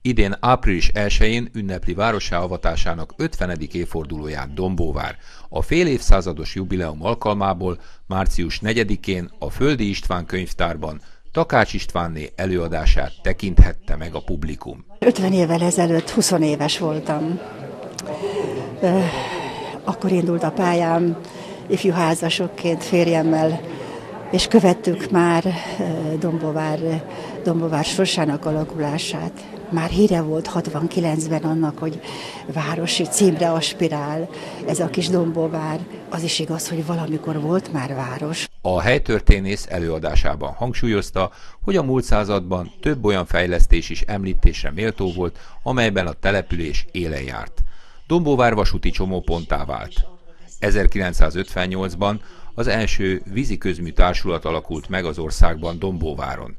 Idén április 1-én ünnepli várossá avatásának 50. évfordulóját Dombóvár. A fél évszázados jubileum alkalmából március 4-én a Földi István könyvtárban Takács Istvánné előadását tekinthette meg a publikum. 50 évvel ezelőtt 20 éves voltam. Akkor indult a pályám ifjú házasokként férjemmel, és követtük már Dombóvár sorsának alakulását. Már híre volt 69-ben annak, hogy városi címre aspirál ez a kis Dombóvár. Az is igaz, hogy valamikor volt már város. A helytörténész előadásában hangsúlyozta, hogy a múlt században több olyan fejlesztés is említésre méltó volt, amelyben a település élen járt. Dombóvár vasúti csomóponttá vált. 1958-ban az első víziközmű társulat alakult meg az országban Dombóváron.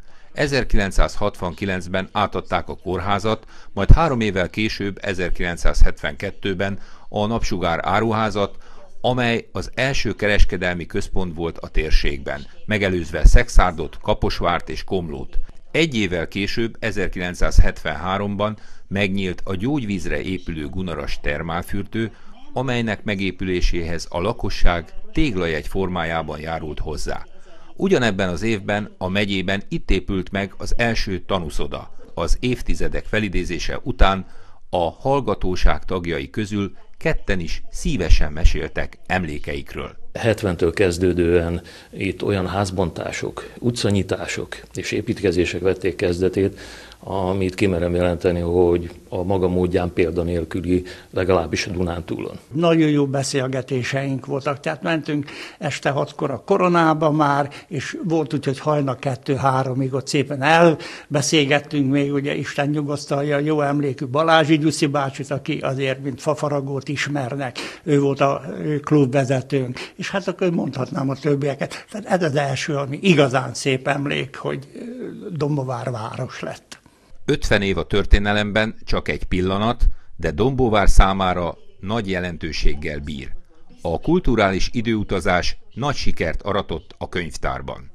1969-ben átadták a kórházat, majd 3 évvel később, 1972-ben a Napsugár áruházat, amely az első kereskedelmi központ volt a térségben, megelőzve Szexárdot, Kaposvárt és Komlót. 1 évvel később, 1973-ban megnyílt a gyógyvízre épülő Gunaras termálfürdő, amelynek megépüléséhez a lakosság téglajegy formájában járult hozzá. Ugyanebben az évben a megyében itt épült meg az első tanúszoda. Az évtizedek felidézése után a hallgatóság tagjai közül ketten is szívesen meséltek emlékeikről. 70-től kezdődően itt olyan házbontások, utcanyitások és építkezések vették kezdetét, amit kimerem jelenteni, hogy a maga módján példanélküli, legalábbis a Dunántúlon. Nagyon jó beszélgetéseink voltak, tehát mentünk este 6-kor a Koronába már, és volt úgy, hogy hajnal 2-3-ig ott szépen elbeszélgettünk még, ugye Isten nyugosztalja, jó emlékű Balázsi Gyuszi bácsit, aki azért, mint Fafaragót ismernek, ő volt a klubvezetőnk, és hát akkor mondhatnám a többieket. Tehát ez az első, ami igazán szép emlék, hogy Dombóvár város lett. 50 év a történelemben csak egy pillanat, de Dombóvár számára nagy jelentőséggel bír. A kulturális időutazás nagy sikert aratott a könyvtárban.